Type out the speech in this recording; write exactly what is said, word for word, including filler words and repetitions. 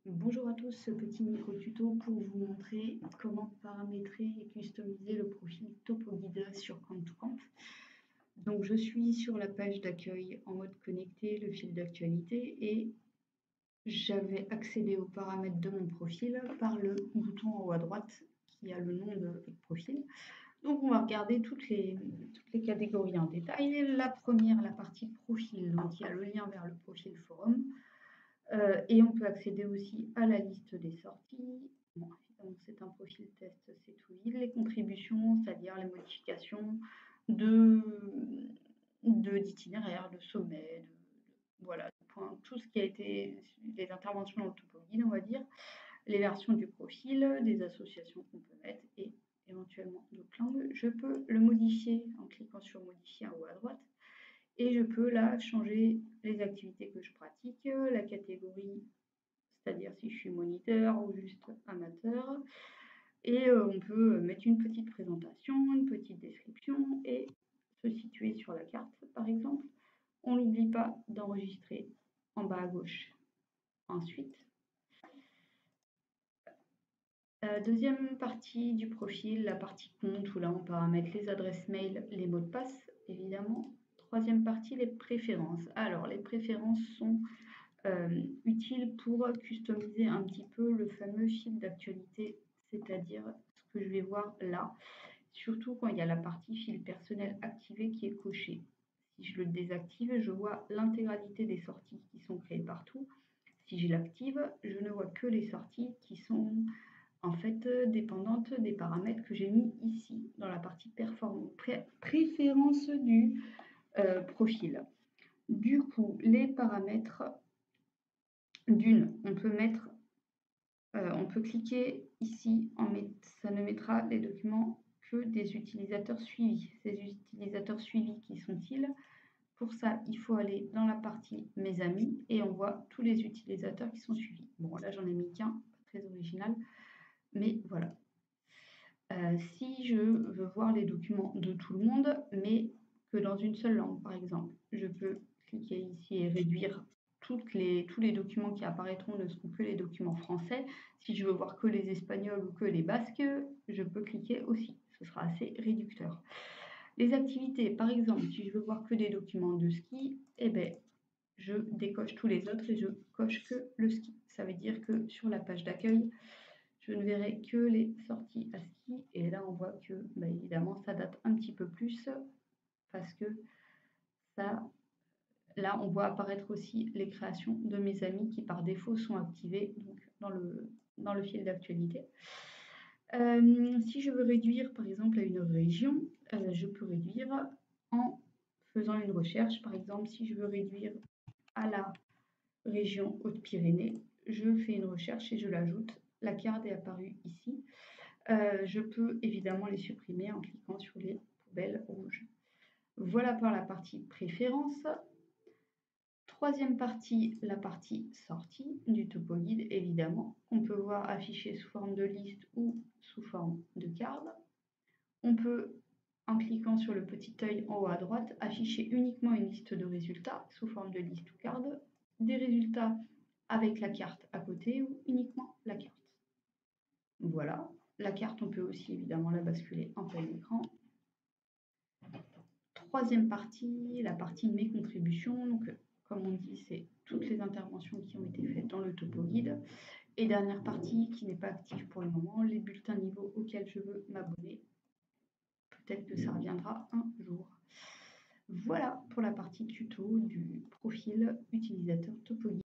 Bonjour à tous, ce petit micro-tuto pour vous montrer comment paramétrer et customiser le profil TopoGuide sur Camp2Camp. Donc je suis sur la page d'accueil en mode connecté, le fil d'actualité, et j'avais accédé aux paramètres de mon profil par le bouton en haut à droite qui a le nom de votre profil. Donc on va regarder toutes les, toutes les catégories en détail. La première, la partie profil, donc il y a le lien vers le profil forum. Euh, et on peut accéder aussi à la liste des sorties. Bon, évidemment, c'est un profil test, c'est tout vide. Les contributions, c'est-à-dire les modifications de, de, d'itinéraire, de sommet, de, de, voilà, point, tout ce qui a été, les interventions dans le TopoGuide, on va dire, les versions du profil, des associations qu'on peut mettre et éventuellement d'autres langues. Je peux le modifier en cliquant sur modifier en haut à droite. Et je peux là changer les activités que je pratique, la catégorie, c'est-à-dire si je suis moniteur ou juste amateur. Et euh, on peut mettre une petite présentation, une petite description et se situer sur la carte, par exemple. On n'oublie pas d'enregistrer en bas à gauche. Ensuite, la deuxième partie du profil, la partie compte, où là on paramètre les adresses mail, les mots de passe, évidemment. Troisième partie, les préférences. Alors, les préférences sont euh, utiles pour customiser un petit peu le fameux fil d'actualité, c'est-à-dire ce que je vais voir là, surtout quand il y a la partie fil personnel activé qui est cochée. Si je le désactive, je vois l'intégralité des sorties qui sont créées partout. Si je l'active, je ne vois que les sorties qui sont en fait dépendantes des paramètres que j'ai mis ici dans la partie performance, pré préférence du euh, profil. Du coup, les paramètres, d'une, on peut mettre, euh, on peut cliquer ici, en met, ça ne mettra les documents que des utilisateurs suivis. Ces utilisateurs suivis, qui sont-ils? Pour ça, il faut aller dans la partie mes amis et on voit tous les utilisateurs qui sont suivis. Bon, là, j'en ai mis qu'un, pas très original, mais voilà. Euh, si je veux voir les documents de tout le monde, mais que dans une seule langue, par exemple, je peux cliquer ici et réduire toutes les, tous les documents qui apparaîtront ne seront que les documents français. Si je veux voir que les espagnols ou que les basques, je peux cliquer aussi. Ce sera assez réducteur. Les activités, par exemple, si je veux voir que des documents de ski, eh ben, je décoche tous les autres et je coche que le ski. Ça veut dire que sur la page d'accueil, je ne verrai que les sorties à ski. Et là, on voit que, bah, évidemment, ça date un petit peu plus parce que ça, là, on voit apparaître aussi les créations de mes amis qui, par défaut, sont activées donc, dans, le, dans le fil d'actualité. Euh, si je veux réduire, par exemple, à une région, euh, je peux réduire en faisant une recherche. Par exemple, si je veux réduire à la région Haute-Pyrénées, je fais une recherche et je l'ajoute. La carte est apparue ici. Euh, je peux évidemment les supprimer en cliquant sur les poubelles rouges. Voilà pour la partie préférence. Troisième partie, la partie sortie du TopoGuide, évidemment. On peut voir affiché sous forme de liste ou sous forme de carte. On peut, en cliquant sur le petit œil en haut à droite, afficher uniquement une liste de résultats sous forme de liste ou carte, des résultats avec la carte à côté ou uniquement la carte. Voilà. La carte, on peut aussi évidemment la basculer en plein écran. Troisième partie, la partie mes contributions. Donc, comme on dit, c'est toutes les interventions qui ont été faites dans le TopoGuide. Et dernière partie qui n'est pas active pour le moment, les bulletins niveau auxquels je veux m'abonner. Peut-être que ça reviendra un jour. Voilà pour la partie tuto du profil utilisateur TopoGuide.